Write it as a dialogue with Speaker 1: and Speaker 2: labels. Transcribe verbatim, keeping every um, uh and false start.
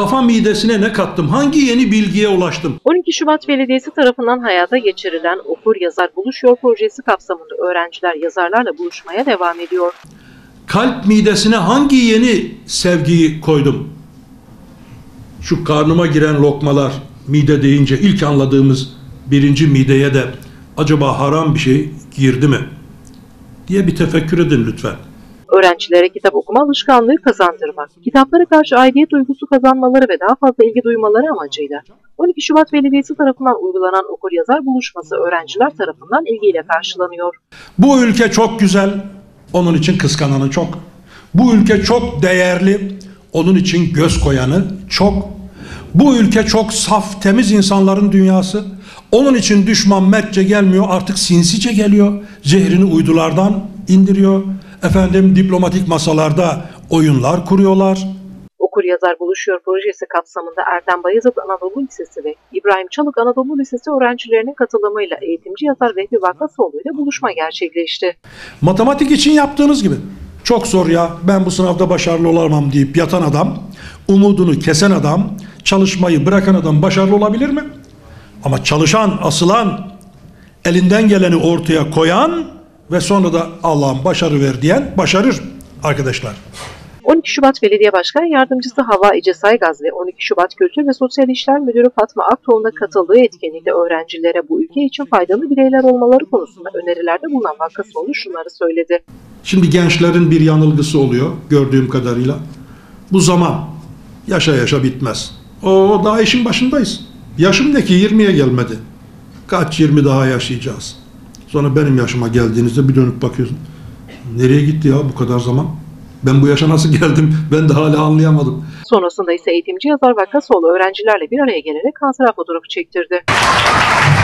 Speaker 1: kafa midesine ne kattım? Hangi yeni bilgiye ulaştım?
Speaker 2: on iki Şubat Belediyesi tarafından hayata geçirilen Okur Yazar Buluşuyor projesi kapsamında öğrenciler yazarlarla buluşmaya devam ediyor.
Speaker 1: Kalp midesine hangi yeni sevgiyi koydum? Şu karnıma giren lokmalar, mide deyince ilk anladığımız birinci mideye de acaba haram bir şey girdi mi diye bir tefekkür edin lütfen.
Speaker 2: Öğrencilere kitap okuma alışkanlığı kazandırmak, kitaplara karşı aidiyet duygusu kazanmaları ve daha fazla ilgi duymaları amacıyla on iki Şubat Belediyesi tarafından uygulanan Okur Yazar Buluşması öğrenciler tarafından ilgiyle karşılanıyor.
Speaker 1: Bu ülke çok güzel, onun için kıskananı çok. Bu ülke çok değerli, onun için göz koyanı çok. Bu ülke çok saf, temiz insanların dünyası. Onun için düşman mertçe gelmiyor, artık sinsice geliyor. Zehrini uydulardan indiriyor. Efendim diplomatik masalarda oyunlar kuruyorlar.
Speaker 2: Okur Yazar Buluşuyor projesi kapsamında Erdem Bayezid Anadolu Lisesi ve İbrahim Çalık Anadolu Lisesi öğrencilerinin katılımıyla eğitimci yazar Vehbi Vakkasoğlu ile buluşma gerçekleşti.
Speaker 1: Matematik için yaptığınız gibi. Çok zor ya, ben bu sınavda başarılı olamam deyip yatan adam, umudunu kesen adam, çalışmayı bırakan adam başarılı olabilir mi? Ama çalışan, asılan, elinden geleni ortaya koyan ve sonra da Allah'ım başarı ver diyen başarır arkadaşlar.
Speaker 2: on iki Şubat Belediye Başkan Yardımcısı Havva İce Saygaz ve on iki Şubat Kültür ve Sosyal İşler Müdürü Fatma Aktoğlu'na katıldığı etkinlikte öğrencilere bu ülke için faydalı bireyler olmaları konusunda önerilerde bulunan Vakkasoğlu şunları söyledi.
Speaker 1: Şimdi gençlerin bir yanılgısı oluyor gördüğüm kadarıyla. Bu zaman yaşa yaşa bitmez. O daha işin başındayız. Yaşımdaki yirmiye gelmedi. Kaç yirmi daha yaşayacağız. Sonra benim yaşıma geldiğinizde bir dönüp bakıyorsun. Nereye gitti ya bu kadar zaman? Ben bu yaşa nasıl geldim? Ben de hala anlayamadım.
Speaker 2: Sonrasında ise eğitimci yazar Vakkasoğlu öğrencilerle bir araya gelerek hatıra fotoğrafı çektirdi.